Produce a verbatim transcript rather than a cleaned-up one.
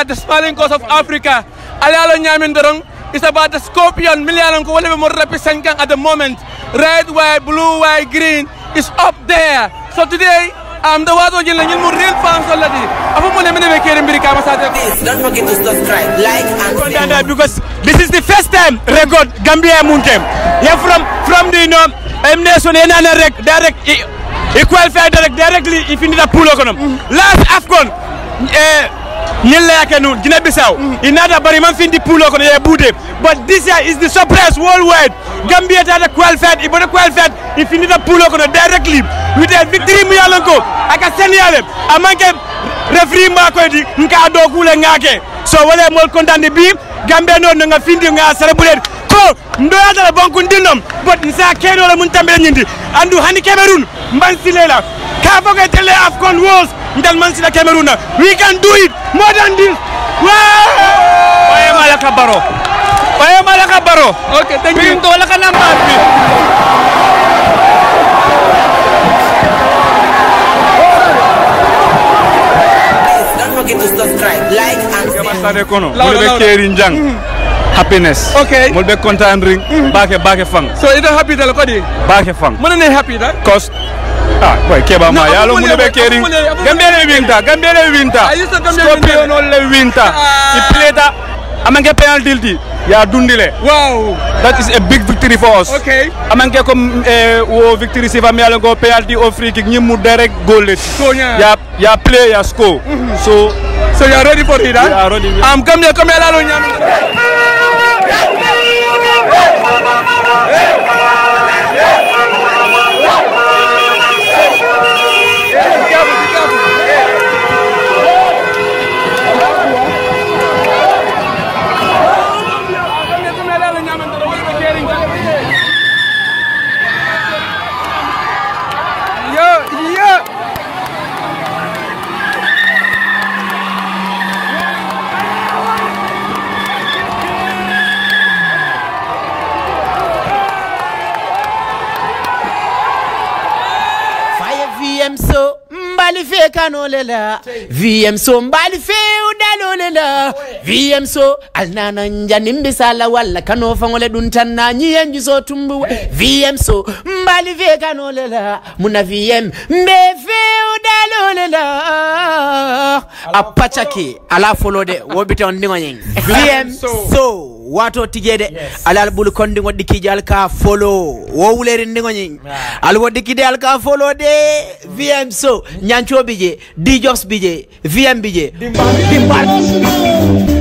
Gambia, the smiling coast of Africa. Alalo Nyamindorong is about the scorpion. Million ko wala mo represent at the moment. Red, white, blue, white, green is up there. So today, I'm the one who is real fans already. Please don't forget to subscribe, like, and share. Because this is the first time record Gambia Muntem. Yeah, from from the you know, M nation direct direct equal fair direct directly if you need a pull on. Last AFCON, eh, Yella Kanu, Guinea Bissau. Inada Bariman fin the pull on a bude. But this year is the surprise worldwide. Gambia had a qualified, if you qualified, if you need a pull on directly with a victory, Mialanko. I can send you them. I might get referee Marcodi, Nkado Kula Ngake. So, what I'm more content to be, Gambia no nga findi nga celebrate. Ko, ndo yata la bankundinam, but nsa keno la muntambe nyindi. Andu hani Cameroon, Mansilela. Kafo ke tele AFCON Wars, ndal Mansila Cameroon. We can do it more than this. Wow! Oye Malaka Barrow. Oye Malaka Barrow. Okay, thank you. Pinto la kanamba. Don't forget to subscribe, like, and share. Happiness. Okay. Mulbe content ring. Baake baake fang. So you don't happy that Kodi? Baake fang. Mona ne happy that? Cause ah boy keba ma yalo mulbe caring. Gambia winter, Gambia winter. I used to Gambia Scorpion all winter. He played that. Amange penalty. Ya dundile. Wow. That is a big victory for us. Okay. Amange comme wo victory si va me yalo go penalty or free kick nyimu direct goal it. So yeah. Ya ya play ya score. So so you are ready for it, huh? We are ready. I'm come here, come here, lalo nyami. V M so mbali fe kanolela V M so mbali fe udalolela V M so alnana njani mbisala wala kano fangole duntana nyiyenju so tumbu V M so mbali fe kanolela muna V M mbe fe udalolela apachaki ala folode wobite on ndingo nyeng V M so wato tijede alal bulu kondi ngodi kijal ka follow wo wuleri ndingo nyeng al wodi kidal ka follow de V M so nyancho bije D Jobs bije V M bije dimbal